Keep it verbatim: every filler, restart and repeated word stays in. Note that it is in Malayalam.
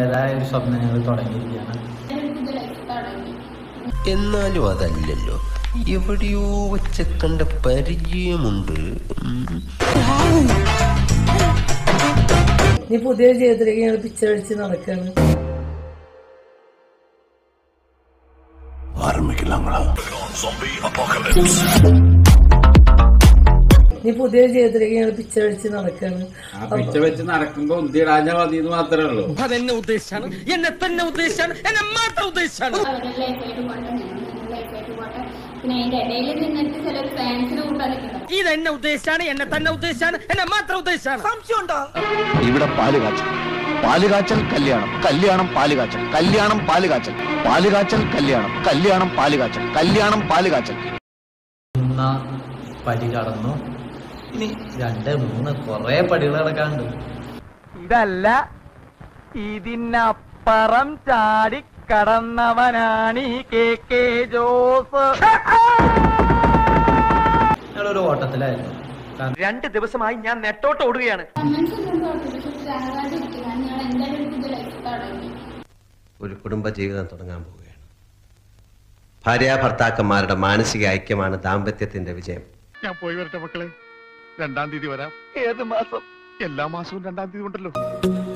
ഒരു സ്വപ്നങ്ങൾ തുടങ്ങിയിരിക്കുകയാണ്. എന്നാലും അതല്ലല്ലോ, എവിടെയോ വെച്ച കണ്ട പരിചയമുണ്ട്. നീ പുതിയ ജീവിതത്തിലേക്ക് ഞങ്ങൾ പിച്ചടിച്ച് നടക്കാണ്. നീ പുതിയ ജീവിതത്തിലേക്ക് ഞങ്ങൾ പിച്ചടിച്ച് നടക്കാണ്. പിച്ച വെച്ച് നടക്കുമ്പോ ഉന്തിടാഞ്ഞ മതി എന്ന് മാത്രമേ ഉള്ളൂ. അതെന്നെ ഉദ്ദേശിച്ചാണ്, എന്നെ തന്നെ ഉദ്ദേശിച്ചാണ്, എന്നെ മാത്രം ഉദ്ദേശിച്ചാണ്. ഇതെന്നെ ഉദ്ദേശിച്ചാണ്, എന്നെ തന്നെ ഉദ്ദേശിച്ചാണ്, എന്നെ മാത്രം ഉദ്ദേശിച്ചാണ്. സംശയമുണ്ടോ? ഇവിടെ പാലുകാച്ചൽ, പാലുകാച്ചൽ കല്യാണം, കല്യാണം പാലുകാച്ചൽ, കല്യാണം പാലുകാച്ചൽ, പാലുകാച്ചൽ കല്യാണം, കല്യാണം പാലുകാച്ചൽ, കല്യാണം പാലുകാച്ചൽ. മൂന്നാം പടി കടന്നു. ഇനി രണ്ട് മൂന്ന് കൊറേ പടികൾ കിടക്കാണ്ട്. ഇതല്ല, ഇതിനപ്പുറം ചാടി കടന്നവനാണ് ഈ കെ കെ ജോസ്. ഞങ്ങളൊരു ഓട്ടത്തിലായിരുന്നു. രണ്ട് ദിവസമായി ഞാൻ നെട്ടോട്ട് ഓടുകയാണ്. ഒരു കുടുംബ ജീവിതം തുടങ്ങാൻ പോവുകയാണ്. ഭാര്യ ഭർത്താക്കന്മാരുടെ മാനസിക ഐക്യമാണ് ദാമ്പത്യത്തിന്റെ വിജയം. ഞാൻ പോയി വരട്ടെ മക്കളെ. രണ്ടാം തീയതി വരാം. ഏത് മാസം? എല്ലാ മാസവും രണ്ടാം തീയതി ഉണ്ടല്ലോ.